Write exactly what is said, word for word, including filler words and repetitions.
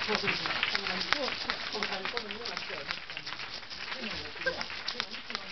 そうそうそう。こんなにこんなにこんなになっちゃう。